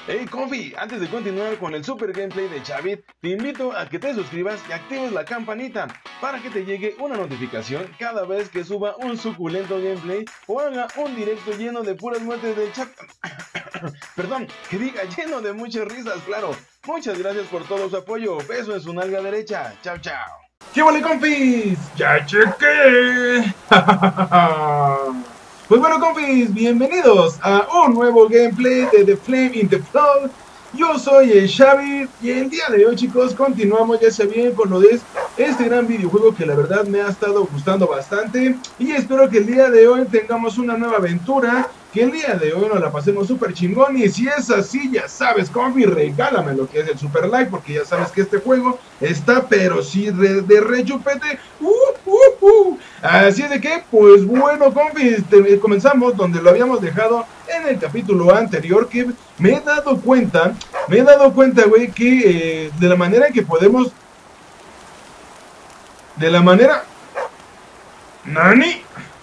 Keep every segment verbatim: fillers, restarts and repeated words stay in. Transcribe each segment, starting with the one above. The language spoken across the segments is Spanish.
Hey Confi, antes de continuar con el super gameplay de Chavit, te invito a que te suscribas y actives la campanita para que te llegue una notificación cada vez que suba un suculento gameplay o haga un directo lleno de puras muertes de chat. Perdón, que diga lleno de muchas risas, claro. Muchas gracias por todo su apoyo. Beso en su nalga derecha. Chao, chao. ¿Qué vale, compis? ¡Ya chequé! Pues bueno, compis, bienvenidos a un nuevo gameplay de The Flame in the Flood. Yo soy el Xavi y el día de hoy, chicos, continuamos ya sea bien con lo de este gran videojuego que la verdad me ha estado gustando bastante. Y espero que el día de hoy tengamos una nueva aventura, que el día de hoy nos la pasemos súper chingón. Y si es así, ya sabes, compi, regálame lo que es el super like, porque ya sabes que este juego está pero sí re, de re chupete. Uh, uh, uh. Así de que, pues bueno, compis, te, comenzamos donde lo habíamos dejado en el capítulo anterior, que me he dado cuenta, me he dado cuenta, güey, que eh, de la manera en que podemos, de la manera, ¿Nani?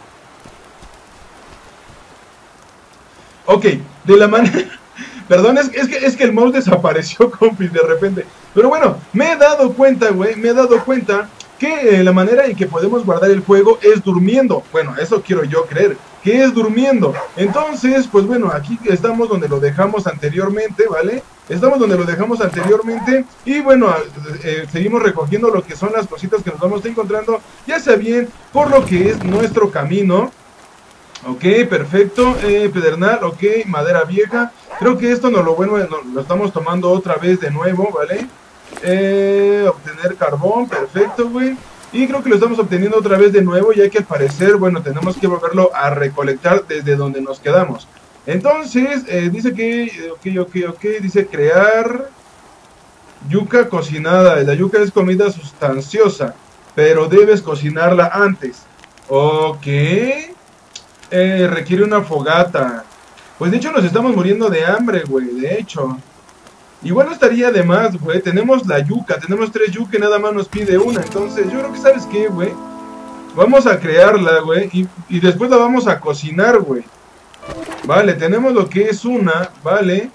Ok, de la manera, perdón, es, es, que, es que el mouse desapareció, compis, de repente, pero bueno, me he dado cuenta, güey, me he dado cuenta que eh, la manera en que podemos guardar el juego es durmiendo. Bueno, eso quiero yo creer, que es durmiendo. Entonces, pues bueno, aquí estamos donde lo dejamos anteriormente, ¿vale? Estamos donde lo dejamos anteriormente y bueno, eh, seguimos recogiendo lo que son las cositas que nos vamos encontrando, ya sea bien por lo que es nuestro camino. Ok, perfecto, eh, pedernal, ok, madera vieja. Creo que esto no lo bueno, no, lo estamos tomando otra vez de nuevo, ¿vale? Eh, obtener carbón, perfecto, güey. Y creo que lo estamos obteniendo otra vez de nuevo, ya que al parecer, bueno, tenemos que volverlo a recolectar desde donde nos quedamos. Entonces, eh, dice que, ok, ok, ok, dice crear yuca cocinada. La yuca es comida sustanciosa, pero debes cocinarla antes. Ok. Eh, requiere una fogata. Pues de hecho nos estamos muriendo de hambre, güey, de hecho. Y bueno, estaría de más, güey. Tenemos la yuca, tenemos tres yuca y nada más nos pide una. Entonces, yo creo que, ¿sabes qué, güey? Vamos a crearla, güey. Y, y después la vamos a cocinar, güey. Vale, tenemos lo que es una, vale.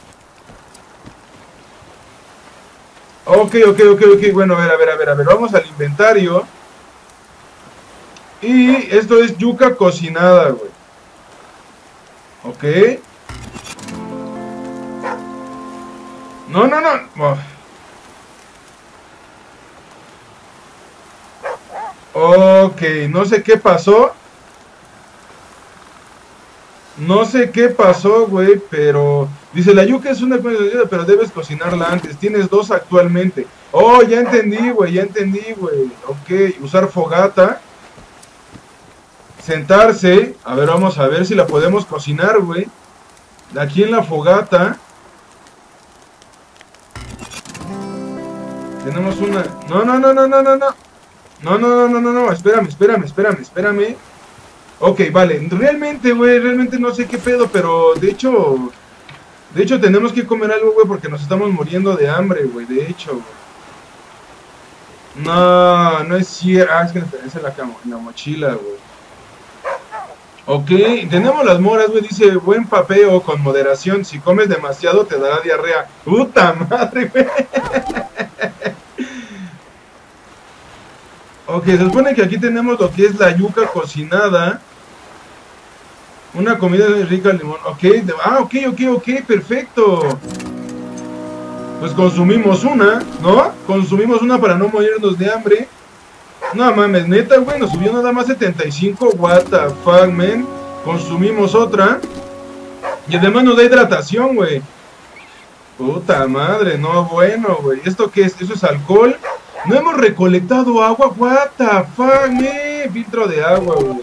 Ok, ok, ok, ok. Bueno, a ver, a ver, a ver, a ver. Vamos al inventario. Y esto es yuca cocinada, güey. Ok. No, no, no. Oh. Ok, no sé qué pasó. No sé qué pasó, güey, pero... Dice, la yuca es una cosa, pero debes cocinarla antes. Tienes dos actualmente. Oh, ya entendí, güey, ya entendí, güey. Ok, usar fogata. Sentarse. A ver, vamos a ver si la podemos cocinar, güey. Aquí en la fogata. Tenemos una... No, no, no, no, no, no, no. No, no, no, no, no, no. Espérame, espérame, espérame, espérame. Ok, vale. Realmente, güey, realmente no sé qué pedo, pero de hecho... De hecho, tenemos que comer algo, güey, porque nos estamos muriendo de hambre, güey. De hecho, güey. No, no es cierto. Ah, es que me tenés en la, en la mochila, güey. Ok, tenemos las moras, güey, dice, buen papeo con moderación, si comes demasiado te dará diarrea. Puta madre, güey. Ok, se supone que aquí tenemos lo que es la yuca cocinada. Una comida rica al limón. Ok, de, ah, ok, ok, ok, perfecto. Pues consumimos una, ¿no? Consumimos una para no morirnos de hambre. No mames, neta, güey, nos subió nada más setenta y cinco. What the fuck, man. Consumimos otra. Y además nos da hidratación, güey. Puta madre, no, bueno, güey. ¿Esto qué es? ¿Eso es alcohol? No hemos recolectado agua. What the fuck, man. Filtro de agua, güey.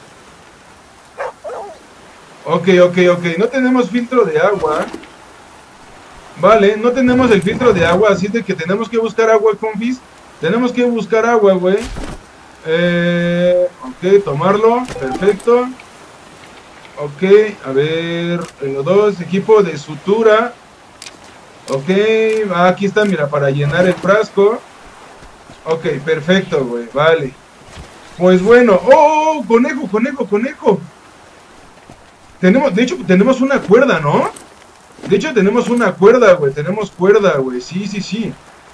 Ok, ok, ok. No tenemos filtro de agua. Vale, no tenemos el filtro de agua. Así de que tenemos que buscar agua, confis. Tenemos que buscar agua, güey. Eh, ok, tomarlo. Perfecto. Ok, a ver. Los dos, equipo de sutura. Ok, aquí está, mira, para llenar el frasco. Ok, perfecto, güey, vale. Pues bueno. ¡Oh! Conejo, conejo, conejo. Tenemos, de hecho, tenemos una cuerda, ¿no? De hecho tenemos una cuerda, güey. Tenemos cuerda, güey. Sí, sí, sí.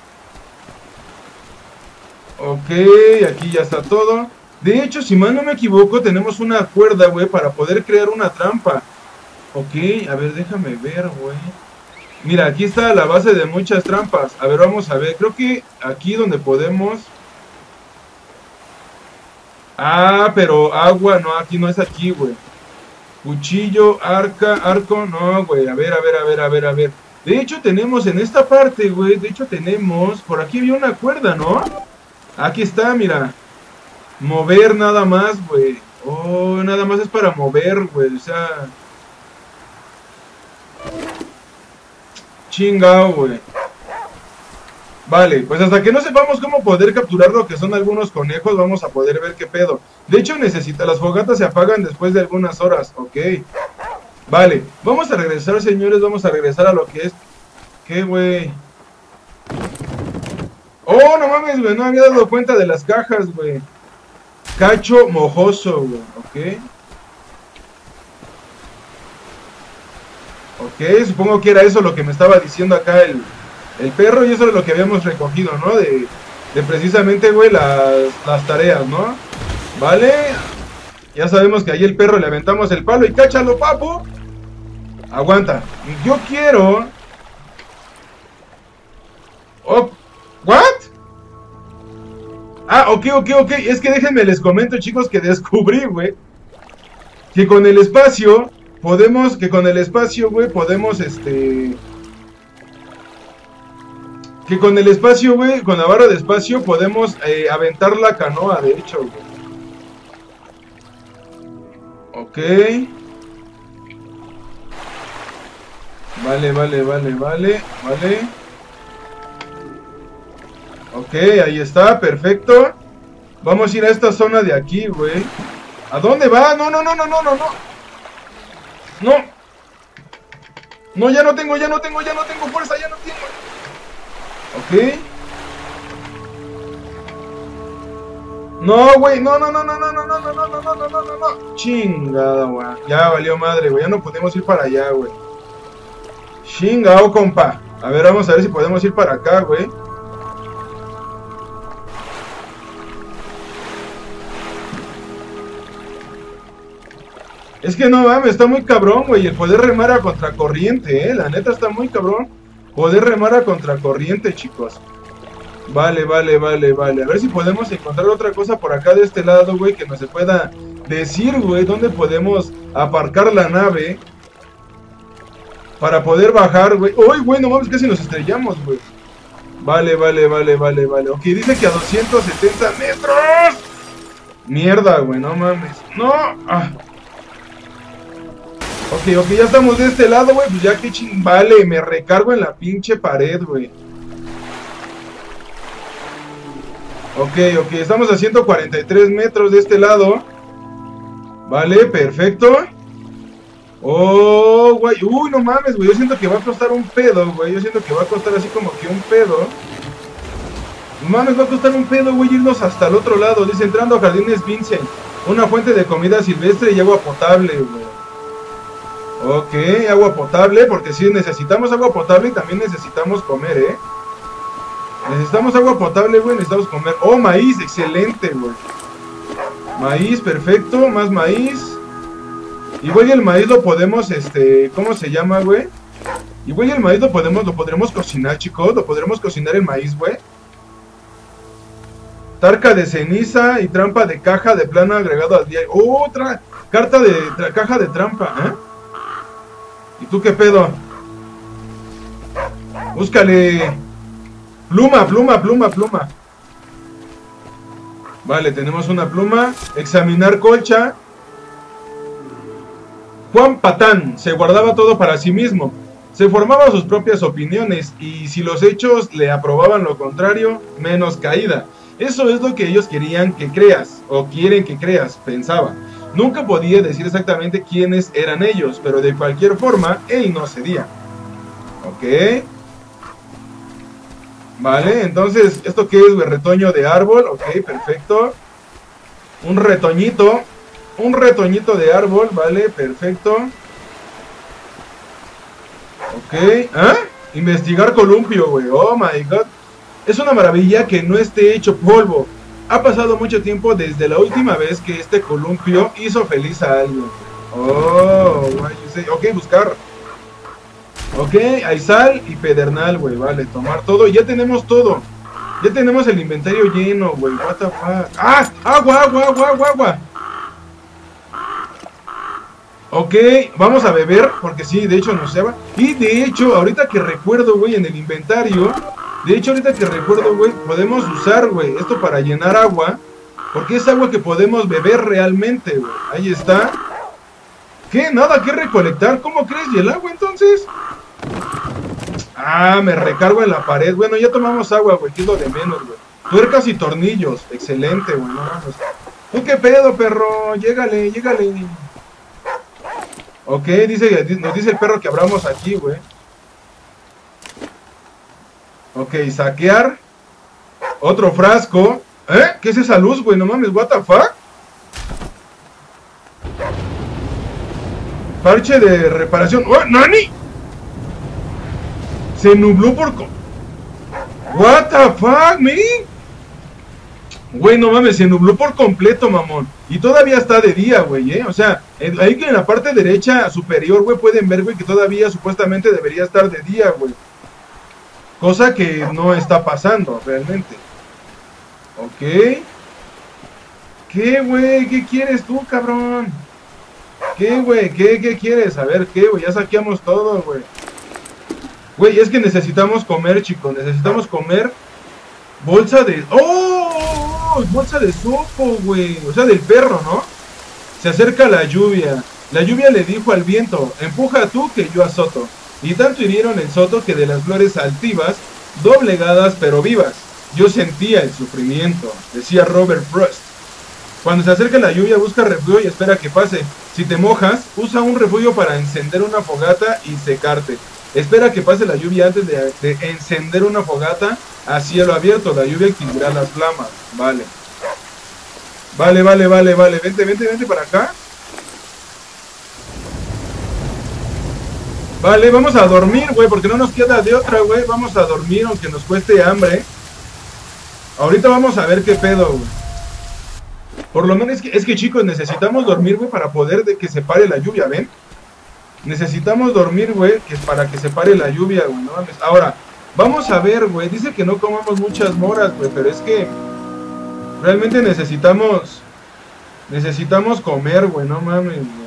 Ok, aquí ya está todo. De hecho, si mal no me equivoco, tenemos una cuerda, güey, para poder crear una trampa. Ok, a ver, déjame ver, güey. Mira, aquí está la base de muchas trampas. A ver, vamos a ver. Creo que aquí donde podemos... Ah, pero agua, no, aquí no es aquí, güey. Cuchillo, arca, arco, no, güey. A ver, a ver, a ver, a ver, a ver. De hecho, tenemos en esta parte, güey. De hecho, tenemos... Por aquí había una cuerda, ¿no? Aquí está, mira. Mover nada más, güey. Oh, nada más es para mover, güey. O sea... Chingao, güey. Vale, pues hasta que no sepamos cómo poder capturar lo que son algunos conejos, vamos a poder ver qué pedo. De hecho, necesita, las fogatas se apagan después de algunas horas, ok. Vale, vamos a regresar, señores, vamos a regresar a lo que es... ¿Qué, güey? Oh, no mames, güey, no me había dado cuenta de las cajas, güey. Cacho mojoso, güey, ok. Ok, supongo que era eso lo que me estaba diciendo acá el... El perro, y eso es lo que habíamos recogido, ¿no? De, de precisamente, güey, las, las tareas, ¿no? ¿Vale? Ya sabemos que ahí el perro le aventamos el palo y cáchalo, papu. Aguanta. Yo quiero... Oh, ¿what? Ah, ok, ok, ok. Es que déjenme les comento, chicos, que descubrí, güey, que con el espacio podemos, que con el espacio, güey, podemos, este... Que con el espacio, güey, con la barra de espacio podemos eh, aventar la canoa, de hecho, güey. Ok. Vale, vale, vale, vale, vale. Ok, ahí está, perfecto. Vamos a ir a esta zona de aquí, güey. ¿A dónde va? No, no, no, no, no, no, no. No. No, ya no tengo, ya no tengo, ya no tengo fuerza, ya no tengo. Ok. No, güey, no, no, no, no, no, no, no, no, no, no, no, no, no, no, no. Chingada, güey. Ya valió madre, güey. Ya no podemos ir para allá, güey. Chingado, compa. A ver, vamos a ver si podemos ir para acá, güey. Es que no mames, está muy cabrón, güey. El poder remar a contracorriente, eh. La neta está muy cabrón. Poder remar a contracorriente, chicos. Vale, vale, vale, vale. A ver si podemos encontrar otra cosa por acá de este lado, güey, que nos se pueda decir, güey, dónde podemos aparcar la nave para poder bajar, güey. Uy, güey, no mames, casi nos estrellamos, güey. Vale, vale, vale, vale, vale. Ok, dice que a doscientos setenta metros. Mierda, güey, no mames. No. Ah. Ok, ok, ya estamos de este lado, güey. Pues ya que ching... Vale, me recargo en la pinche pared, güey. Ok, ok, estamos a ciento cuarenta y tres metros de este lado. Vale, perfecto. Oh, güey. Uy, no mames, güey. Yo siento que va a costar un pedo, güey. Yo siento que va a costar así como que un pedo. No mames, va a costar un pedo, güey, irnos hasta el otro lado. Dice, entrando a Jardines Vincent. Una fuente de comida silvestre y agua potable, güey. Ok, agua potable, porque sí necesitamos agua potable y también necesitamos comer, ¿eh? Necesitamos agua potable, güey, necesitamos comer. Oh, maíz, excelente, güey. Maíz, perfecto, más maíz. Igual y el maíz lo podemos, este, ¿cómo se llama, güey? Igual y el maíz lo podemos, lo podremos cocinar, chicos. Lo podremos cocinar el maíz, güey. Tarca de ceniza y trampa de caja de plano agregado al día. Oh, otra carta de tra caja de trampa, ¿eh? ¿Y tú qué pedo? Búscale. Pluma, pluma, pluma, pluma. Vale, tenemos una pluma. Examinar colcha. Juan Patán se guardaba todo para sí mismo. Se formaba sus propias opiniones y si los hechos le aprobaban lo contrario, menos caída. Eso es lo que ellos querían que creas, o quieren que creas, pensaba. Nunca podía decir exactamente quiénes eran ellos, pero de cualquier forma, él no cedía. Ok. Vale, entonces, ¿esto qué es, güey? Retoño de árbol, ok, perfecto. Un retoñito, un retoñito de árbol, vale, perfecto. Ok, ¿ah? Investigar columpio, güey. Oh my god. Es una maravilla que no esté hecho polvo. Ha pasado mucho tiempo desde la última vez que este columpio hizo feliz a alguien. Oh, why you say? Ok, buscar. Ok, hay sal y pedernal, güey. Vale, tomar todo. Ya tenemos todo. Ya tenemos el inventario lleno, güey. What the fuck. ¡Ah! ¡Agua, agua, agua, agua, agua! Ok, vamos a beber, porque sí, de hecho nos lleva. Y de hecho, ahorita que recuerdo, güey, en el inventario, de hecho, ahorita que recuerdo, güey, podemos usar, güey, esto para llenar agua, porque es agua que podemos beber realmente, güey. Ahí está. ¿Qué? Nada que recolectar. ¿Cómo crees? ¿Y el agua entonces? Ah, me recargo en la pared. Bueno, ya tomamos agua, güey, que es lo de menos, güey. Tuercas y tornillos. Excelente, güey, no mames. ¿Tú qué pedo, perro? Llégale, llégale. Ok, dice, nos dice el perro que abramos aquí, güey. Ok, saquear. Otro frasco. ¿Eh? ¿Qué es esa luz, güey? No mames, what the fuck. Parche de reparación. ¡Oh, Nani! Se nubló por... What the fuck, man. Güey, no mames, se nubló por completo, mamón. Y todavía está de día, güey, ¿eh? O sea, ahí que en la parte derecha superior, güey, pueden ver, güey, que todavía supuestamente debería estar de día, güey. Cosa que no está pasando, realmente. Ok. ¿Qué, güey? ¿Qué quieres tú, cabrón? ¿Qué, güey? ¿Qué, qué quieres? A ver, ¿qué, güey? Ya saqueamos todo, güey. Güey, es que necesitamos comer, chicos. Necesitamos comer. Bolsa de... ¡Oh! Bolsa de sopo, güey. O sea, del perro, ¿no? Se acerca la lluvia. La lluvia le dijo al viento: empuja tú que yo azoto. Y tanto hirieron el soto que de las flores altivas, doblegadas pero vivas, yo sentía el sufrimiento, decía Robert Frost. Cuando se acerca la lluvia, busca refugio y espera que pase. Si te mojas, usa un refugio para encender una fogata y secarte. Espera que pase la lluvia antes de, de encender una fogata a cielo abierto. La lluvia extinguirá las flamas. Vale. Vale, vale, vale, vale. Vente, vente, vente para acá. Vale, vamos a dormir, güey, porque no nos queda de otra, güey. Vamos a dormir aunque nos cueste hambre. Ahorita vamos a ver qué pedo, güey. Por lo menos es que, es que chicos, necesitamos dormir, güey, para poder de que se pare la lluvia, ¿ven? Necesitamos dormir, güey, que para que se pare la lluvia, güey, no mames. Ahora, vamos a ver, güey, dice que no comamos muchas moras, güey, pero es que realmente necesitamos, necesitamos comer, güey, no mames, güey.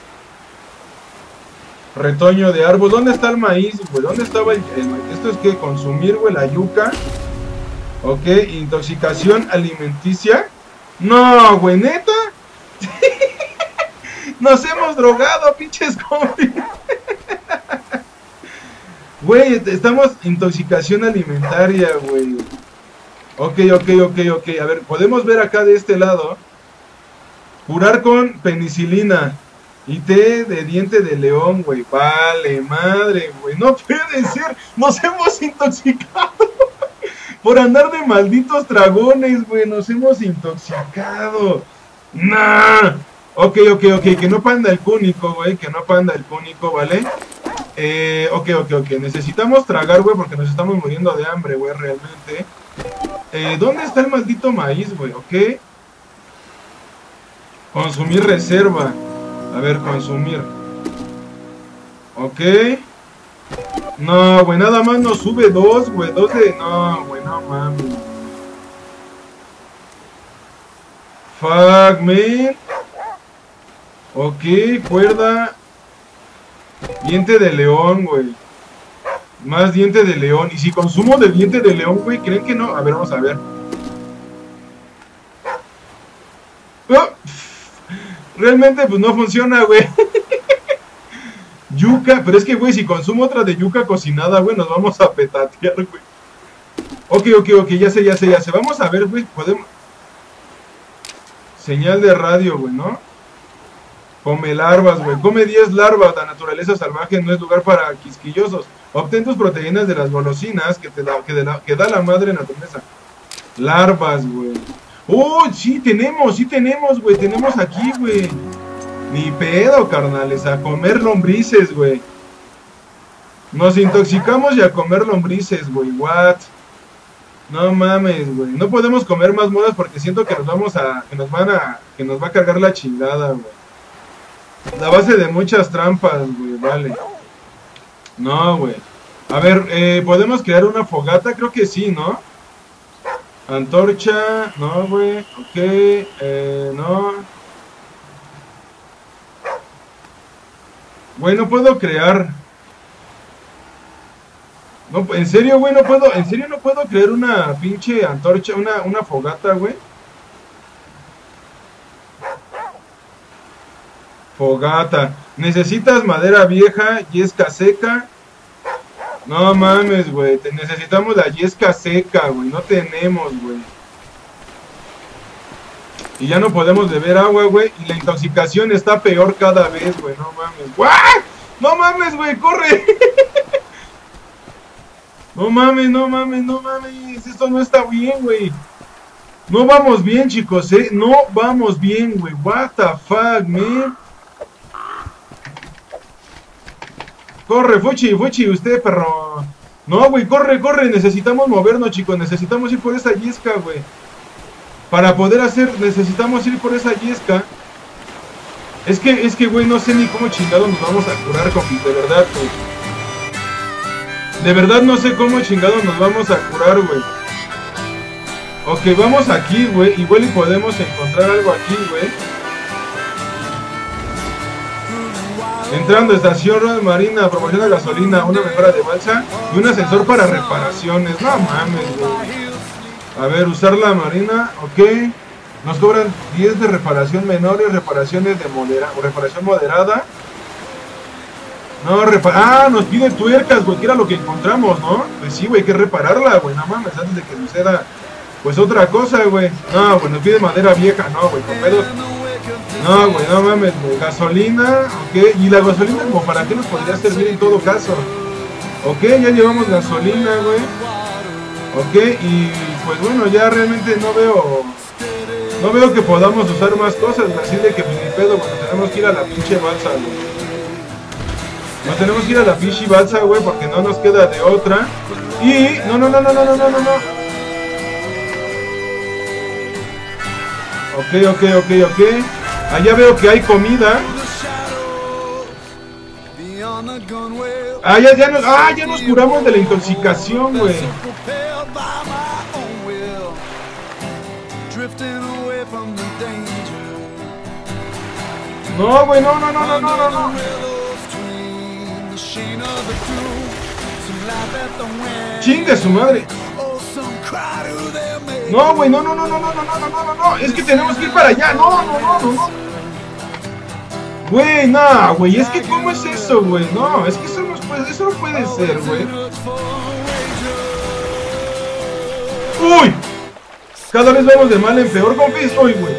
Retoño de árbol, ¿dónde está el maíz, güey? ¿Dónde estaba el, el maíz? Esto es que consumir, güey, la yuca. Ok, intoxicación alimenticia. No, güey, neta. Nos hemos drogado, pinches zombies. Güey, estamos intoxicación alimentaria, güey. Ok, ok, ok, ok. A ver, podemos ver acá de este lado. Curar con penicilina y té de diente de león, güey. Vale, madre, güey. No puede ser. Nos hemos intoxicado. Por andar de malditos dragones, güey. Nos hemos intoxicado. Nah. Ok, ok, ok, que no panda el cúnico, güey, que no panda el cúnico, ¿vale? Eh, ok, ok, ok, necesitamos tragar, güey, porque nos estamos muriendo de hambre, güey, realmente. Eh, ¿dónde está el maldito maíz, güey? Ok. Consumir reserva. A ver, consumir. Ok. No, güey, nada más nos sube dos, güey, dos de... No, güey, no mames. Fuck, man. Ok, cuerda. Diente de león, güey. Más diente de león. Y si consumo de diente de león, güey, ¿creen que no? A ver, vamos a ver. Oh, realmente, pues no funciona, güey. Yuca, pero es que, güey, si consumo otra de yuca cocinada, güey, nos vamos a petatear, güey. Ok, ok, ok, ya sé, ya sé, ya sé. Vamos a ver, güey, podemos... Señal de radio, güey, ¿no? Come larvas, güey. Come diez larvas. La naturaleza salvaje no es lugar para quisquillosos. Obtén tus proteínas de las golosinas que, te da, que, de la, que da la madre naturaleza. Larvas, güey. ¡Oh, sí tenemos! Sí tenemos, güey. Tenemos aquí, güey. Ni pedo, carnales. A comer lombrices, güey. Nos intoxicamos y a comer lombrices, güey. What? No mames, güey. No podemos comer más moras porque siento que nos vamos a... Que nos van a... Que nos va a cargar la chingada, güey. La base de muchas trampas, güey. Vale. No, güey. A ver, eh, ¿podemos crear una fogata? Creo que sí, ¿no? Antorcha. No, güey. Ok. Eh, no. Güey, no puedo crear... No, en serio, güey, no puedo, en serio no puedo crear una pinche antorcha, una, una fogata, güey. Fogata. Necesitas madera vieja, yesca seca. No mames, güey, te necesitamos la yesca seca, güey, no tenemos, güey. Y ya no podemos beber agua, güey, y la intoxicación está peor cada vez, güey, no mames. ¡Guau! No mames, güey, corre. No mames, no mames, no mames, esto no está bien, güey. No vamos bien, chicos, eh, no vamos bien, güey. What the fuck, man. Corre, Fuchi, Fuchi, usted, perro. No, güey, corre, corre, necesitamos movernos, chicos, necesitamos ir por esa yesca, güey. Para poder hacer, necesitamos ir por esa yesca. Es que, es que, güey, no sé ni cómo chingados nos vamos a curar, compis, de verdad, güey. De verdad no sé cómo chingados nos vamos a curar, güey. Ok, vamos aquí, güey. Igual y podemos encontrar algo aquí, güey. Entrando, estación marina, proporciona gasolina, una mejora de balsa y un ascensor para reparaciones. No mames, güey. A ver, usar la marina, ok. Nos cobran diez de reparación menores, reparaciones de modera o reparación moderada. No, repara... Ah, nos pide tuercas, güey, que era lo que encontramos, ¿no? Pues sí, güey, hay que repararla, güey, no mames, antes de que suceda, pues otra cosa, güey. No, güey, nos pide madera vieja, no, güey, con pedos. No, güey, no mames, güey, gasolina, ok. Y la gasolina, como para qué nos podría servir en todo caso. Ok, ya llevamos gasolina, güey. Ok, y pues bueno, ya realmente no veo... No veo que podamos usar más cosas, así de que pues ni pedo, bueno, tenemos que ir a la pinche balsa, güey. Nos tenemos que ir a la pinche balsa, güey, porque no nos queda de otra. Y... No, no, no, no, no, no, no, no. Ok, ok, ok, ok. Allá veo que hay comida. Ah, ya, ya, nos, ah, ya nos curamos de la intoxicación, güey. No, güey, no, no, no, no, no, no, no. Chingue su madre. No, güey, no, no, no, no, no, no, no, no, no, no. Es que tenemos que ir para allá. No, no, no, no, no. Güey, no, güey, es que ¿cómo es eso, güey? No, es que eso no puede, eso no puede ser, güey. Uy. Cada vez vamos de mal en peor, compis. Uy, güey.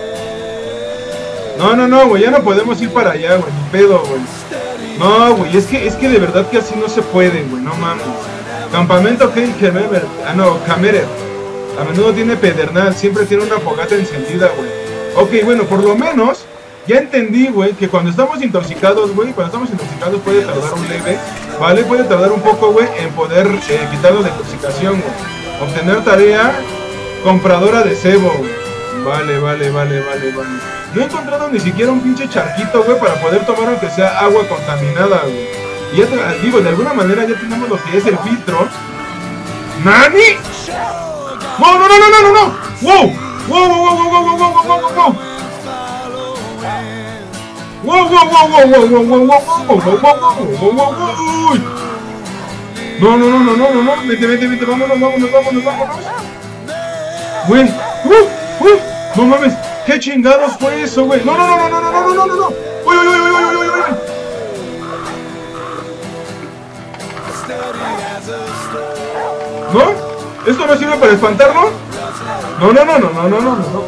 No, no, no, güey, ya no podemos ir para allá, güey, ni pedo, güey. No, güey, es que, es que de verdad que así no se puede, güey, no mames. Campamento Kemerer, ah no, Kemerer. A menudo tiene pedernal, siempre tiene una fogata encendida, güey. Ok, bueno, por lo menos, ya entendí, güey, que cuando estamos intoxicados, güey, cuando estamos intoxicados puede tardar un leve, ¿vale? Puede tardar un poco, güey, en poder eh, quitarnos la intoxicación, güey. Obtener tarea, compradora de cebo, güey. Vale, vale, vale, vale, vale. No he encontrado ni siquiera un pinche charquito, güey, para poder tomar aunque sea agua contaminada, güey. Y ya te digo, de alguna manera ya tenemos lo que es el filtro. ¡Nani! ¡No, no, no, no, no, no, no! ¡Wow! ¡Wow, wow, wow, wow, wow, wow, wow, wow, wow! ¡Wow, wow, wow, wow, wow, wow, wow, wow, wow, wow, wow, wow, wow! ¡Uy! No, no, no, no, no, no, no, vete, vete, vete, vámonos, vámonos, vámonos, vámonos. Güey, uh, uh, no mames. ¿Qué chingados fue eso, güey? No, no, no, no, no, no, no, no, no, no. Uy, uy, uy, uy, uy, uy, uy, uy. ¿No? ¿Esto no sirve para espantarlo? No, no, no, no, no, no, no, no.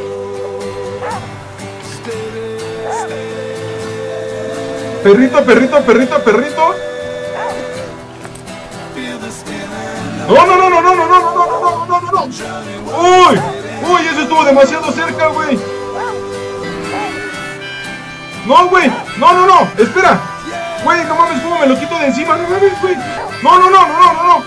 Perrito, perrito, perrito, perrito. No, no, no, no, no, no, no, no, no, no, no, no, no. Uy. Uy, eso estuvo demasiado cerca, güey. No, güey. No, no, no. Espera. Güey, no mames, ¿cómo me lo quito de encima? No mames, güey. No, no, no, no, no, no.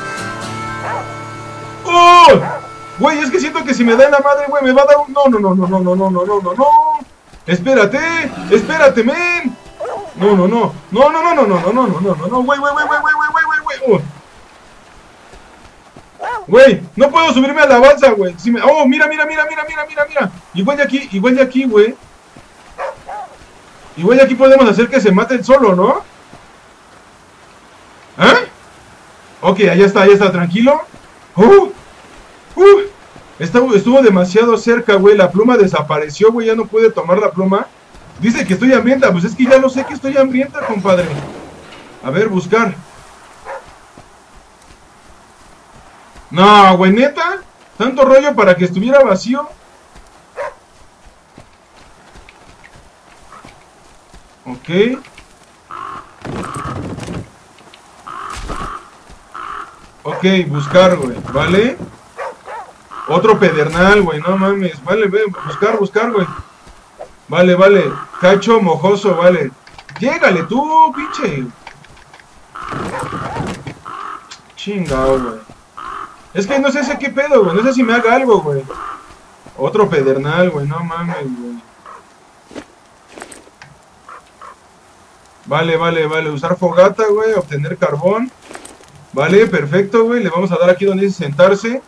¡Oh! Güey, es que siento que si me da en la madre, güey, me va a dar un... No, no, no, no, no, no, no, no, no, no, no. Espérate, espérate, men. No, no, no. No, no, no, no, no, no, no, no, no, no, no, güey, güey, güey, güey, güey, güey, güey, güey. Güey, no puedo subirme a la balsa, güey. Si me... Oh, mira, mira, mira, mira, mira, mira, mira. Igual de aquí, igual de aquí, güey. Igual de aquí podemos hacer que se mate el solo, ¿no? ¿Eh? Ok, allá está, allá está, tranquilo. Uh, uh, estuvo, estuvo demasiado cerca, güey. La pluma desapareció, güey. Ya no pude tomar la pluma. Dice que estoy hambrienta. Pues es que ya lo sé que estoy hambrienta, compadre. A ver, buscar. No, güey, neta. Tanto rollo para que estuviera vacío. Ok. Ok, buscar, güey, ¿vale? Otro pedernal, güey, no mames. Vale, ve, buscar, buscar, güey. Vale, vale. Cacho mojoso, vale. Llégale tú, pinche. Chingado, güey. Es que no sé si qué pedo, güey. No sé si me haga algo, güey. Otro pedernal, güey, no mames, güey. Vale, vale, vale. Usar fogata, güey. Obtener carbón. Vale, perfecto, güey. Le vamos a dar aquí donde dice sentarse.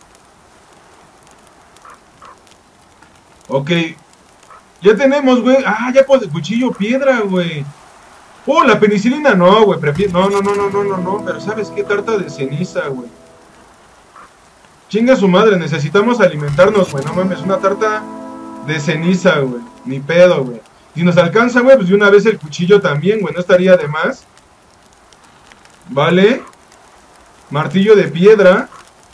Ok. Ya tenemos, güey. Ah, ya puedo. Cuchillo piedra, güey. Oh, la penicilina no, güey. Prefiero... No, no, no, no, no, no, no. Pero ¿sabes qué? Tarta de ceniza, güey. Chinga su madre. Necesitamos alimentarnos, güey. No mames. Una tarta de ceniza, güey. Ni pedo, güey. Si nos alcanza, güey, pues de una vez el cuchillo también, güey. No estaría de más. Vale. Martillo de piedra.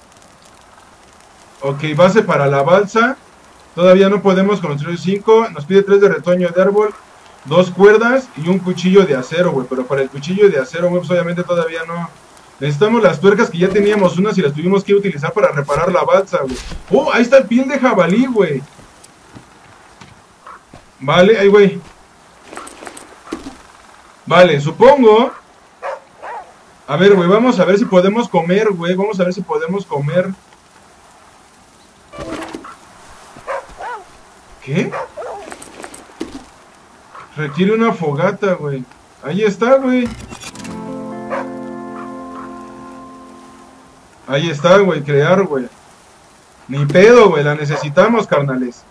Ok, base para la balsa. Todavía no podemos construir cinco. Nos pide tres de retoño de árbol, dos cuerdas y un cuchillo de acero, güey. Pero para el cuchillo de acero, güey, pues obviamente todavía no. Necesitamos las tuercas que ya teníamos unas y las tuvimos que utilizar para reparar la balsa, güey. Oh, ahí está el piel de jabalí, güey. Vale, ahí, güey. Vale, supongo... A ver, güey, vamos a ver si podemos comer, güey. Vamos a ver si podemos comer. ¿Qué? Requiere una fogata, güey. Ahí está, güey. Ahí está, güey, crear, güey. Ni pedo, güey, la necesitamos, carnales.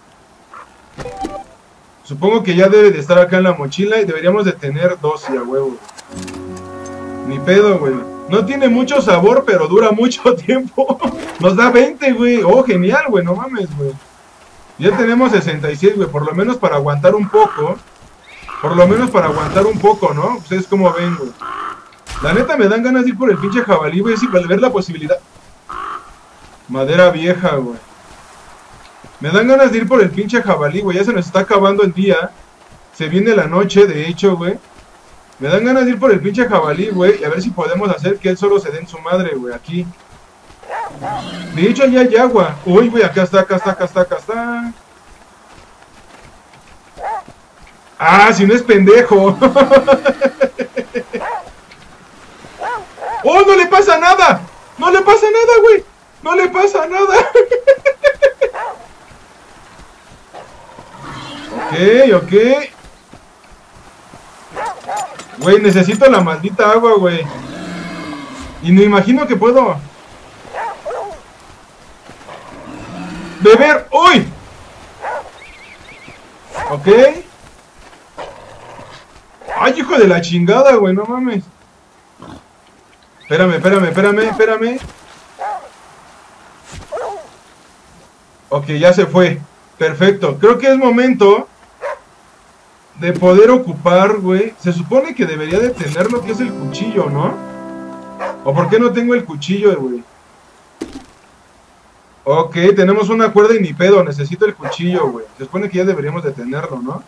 Supongo que ya debe de estar acá en la mochila y deberíamos de tener dos, y a huevo. Ni pedo, güey. No tiene mucho sabor, pero dura mucho tiempo. Nos da veinte, güey. Oh, genial, güey. No mames, güey. Ya tenemos sesenta y seis, güey. Por lo menos para aguantar un poco. Por lo menos para aguantar un poco, ¿no? Ustedes como ven, güey. La neta me dan ganas de ir por el pinche jabalí, güey. Sin ver la posibilidad. Madera vieja, güey. Me dan ganas de ir por el pinche jabalí, güey. Ya se nos está acabando el día. Se viene la noche, de hecho, güey. Me dan ganas de ir por el pinche jabalí, güey. Y a ver si podemos hacer que él solo se dé en su madre, güey. Aquí. De hecho, allá hay agua. Uy, güey, acá está, acá está, acá está, acá está. Ah, si no es pendejo. ¡Oh, no le pasa nada! ¡No le pasa nada, güey! ¡No le pasa nada! Ok, ok. Güey, necesito la maldita agua, güey. Y me imagino que puedo beber. ¡Uy! Ok. ¡Ay, hijo de la chingada, güey! No mames. Espérame, espérame, espérame, espérame. Ok, ya se fue. Perfecto. Creo que es momento de poder ocupar, güey. Se supone que debería de tener lo que es el cuchillo, ¿no? ¿O por qué no tengo el cuchillo, güey? Ok, tenemos una cuerda y ni pedo. Necesito el cuchillo, güey. Se supone que ya deberíamos de tenerlo, ¿no?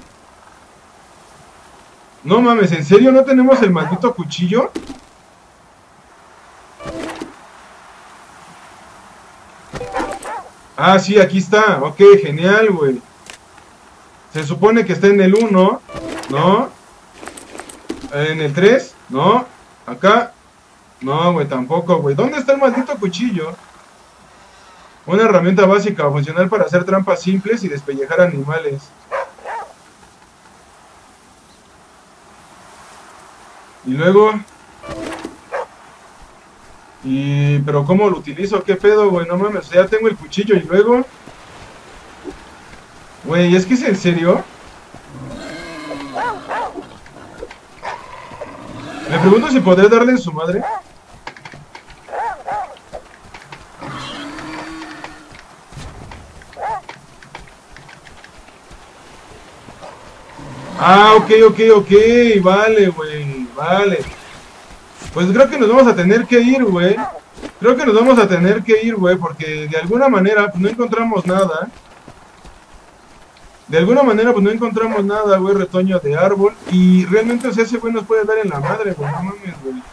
No mames, ¿en serio no tenemos el maldito cuchillo? Ah, sí, aquí está. Ok, genial, güey. Se supone que está en el uno, ¿no? En el tres, no. Acá, no, güey, tampoco, güey. ¿Dónde está el maldito cuchillo? Una herramienta básica funcional para hacer trampas simples y despellejar animales. Y luego... Y... Pero ¿cómo lo utilizo? ¿Qué pedo, güey? No mames, ya tengo el cuchillo y luego... Güey, ¿es que es en serio? Me pregunto si podré darle en su madre. Ah, ok, ok, ok, vale, güey, vale. Pues creo que nos vamos a tener que ir, güey. Creo que nos vamos a tener que ir, güey, porque de alguna manera pues no encontramos nada. De alguna manera pues no encontramos nada, güey, retoño de árbol. Y realmente, o sea, ese güey nos puede dar en la madre, güey, no mames, güey.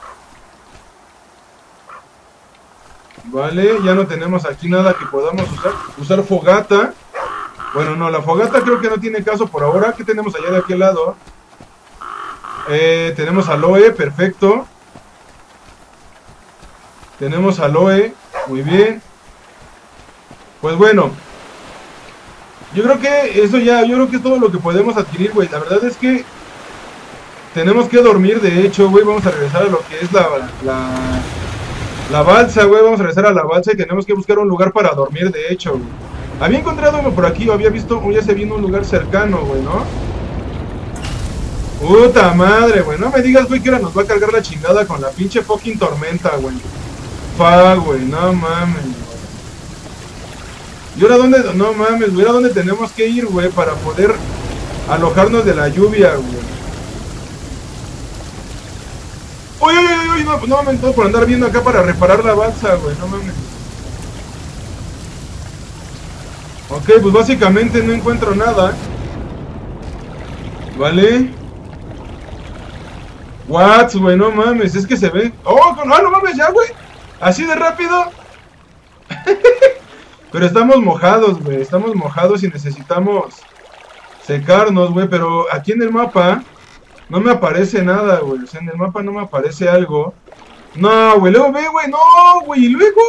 Vale, ya no tenemos aquí nada que podamos usar. Usar fogata. Bueno, no, la fogata creo que no tiene caso por ahora. ¿Qué tenemos allá de aquel lado? Eh, tenemos aloe, perfecto. Tenemos aloe, muy bien. Pues bueno, yo creo que eso ya, yo creo que es todo lo que podemos adquirir, güey. La verdad es que tenemos que dormir, de hecho, güey. Vamos a regresar a lo que es la, la, la balsa, güey. Vamos a regresar a la balsa y tenemos que buscar un lugar para dormir, de hecho, güey. Había encontrado por aquí, o había visto, ya se vino un lugar cercano, güey, ¿no? Puta madre, güey. No me digas, güey, que ahora nos va a cargar la chingada con la pinche fucking tormenta, güey. Pa, güey, no mames, güey. ¿Y ahora dónde? No mames, güey. ¿Ahora dónde tenemos que ir, güey? Para poder alojarnos de la lluvia, güey. Uy, uy, uy, uy, no, no mames, todo por andar viendo acá para reparar la balsa, güey. No mames. Ok, pues básicamente no encuentro nada. Vale. What, güey, no mames, es que se ve. Oh, no, no mames, ya, güey. Así de rápido. Pero estamos mojados, güey. Estamos mojados y necesitamos secarnos, güey. Pero aquí en el mapa no me aparece nada, güey. O sea, en el mapa no me aparece algo. No, güey, luego ve, güey. No, güey, y luego.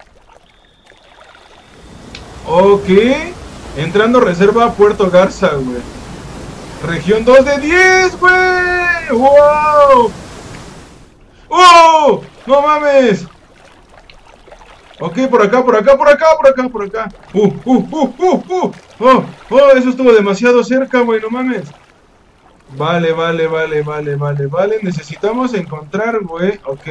Ok. Entrando reserva a Puerto Garza, güey. Región dos de diez, güey. ¡Wow! ¡Oh! ¡No mames! Ok, por acá, por acá, por acá, por acá, por acá. ¡Uh, uh, uh, uh, uh! ¡Oh! ¡Oh! Eso estuvo demasiado cerca, güey, no mames. Vale, vale, vale, vale, vale, vale. Necesitamos encontrar, güey. Ok.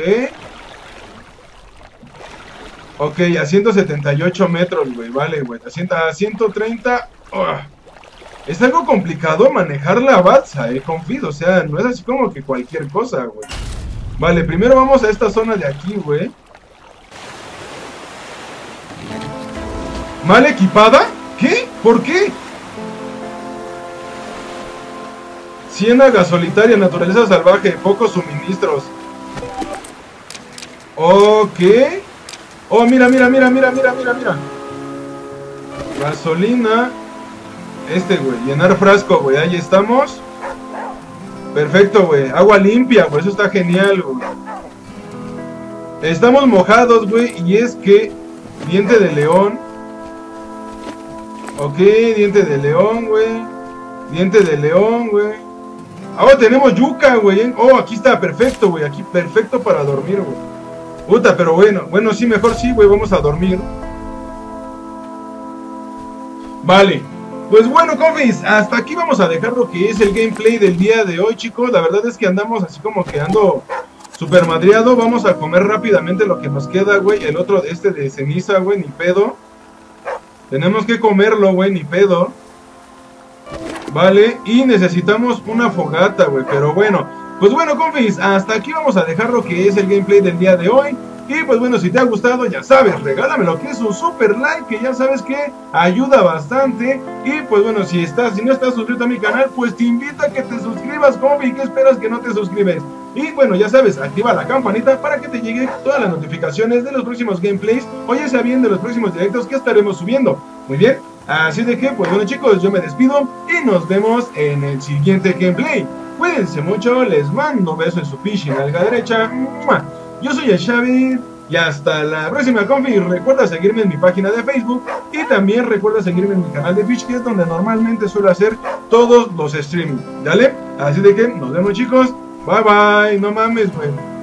Ok, a ciento setenta y ocho metros, güey. Vale, güey. A ciento treinta. Oh. Es algo complicado manejar la balsa, eh, confío. O sea, no es así como que cualquier cosa, güey. Vale, primero vamos a esta zona de aquí, güey. ¿Mal equipada? ¿Qué? ¿Por qué? Ciénaga solitaria, naturaleza salvaje, pocos suministros. Ok. Oh, mira, mira, mira, mira, mira, mira, mira. Gasolina. Este, güey, llenar frasco, güey, ahí estamos. Perfecto, güey, agua limpia, güey, eso está genial, güey. Estamos mojados, güey, y es que diente de león. Ok, diente de león, güey. Diente de león, güey. Ahora tenemos yuca, güey. Oh, aquí está, perfecto, güey, aquí perfecto para dormir, güey. Puta, pero bueno, bueno, sí, mejor sí, güey, vamos a dormir. Vale. Pues bueno, confis, hasta aquí vamos a dejar lo que es el gameplay del día de hoy, chicos. La verdad es que andamos así como que ando super madreado. Vamos a comer rápidamente lo que nos queda, güey. El otro, este de ceniza, güey, ni pedo. Tenemos que comerlo, güey, ni pedo. Vale, y necesitamos una fogata, güey, pero bueno. Pues bueno, confis, hasta aquí vamos a dejar lo que es el gameplay del día de hoy. Y pues bueno, si te ha gustado, ya sabes, regálame lo que es un super like, que ya sabes que ayuda bastante. Y pues bueno, si estás, si no estás suscrito a mi canal, pues te invito a que te suscribas, compi. ¿Qué esperas que no te suscribes? Y bueno, ya sabes, activa la campanita para que te lleguen todas las notificaciones de los próximos gameplays, o ya sea bien de los próximos directos que estaremos subiendo. Muy bien, así de que, pues bueno, chicos, yo me despido y nos vemos en el siguiente gameplay. Cuídense mucho, les mando un beso en su pichi nalga derecha. Yo soy el Xavi y hasta la próxima, confi. Recuerda seguirme en mi página de Facebook y también recuerda seguirme en mi canal de Twitch, que es donde normalmente suelo hacer todos los streams. ¿Dale? Así de que nos vemos, chicos. Bye bye, no mames, güey.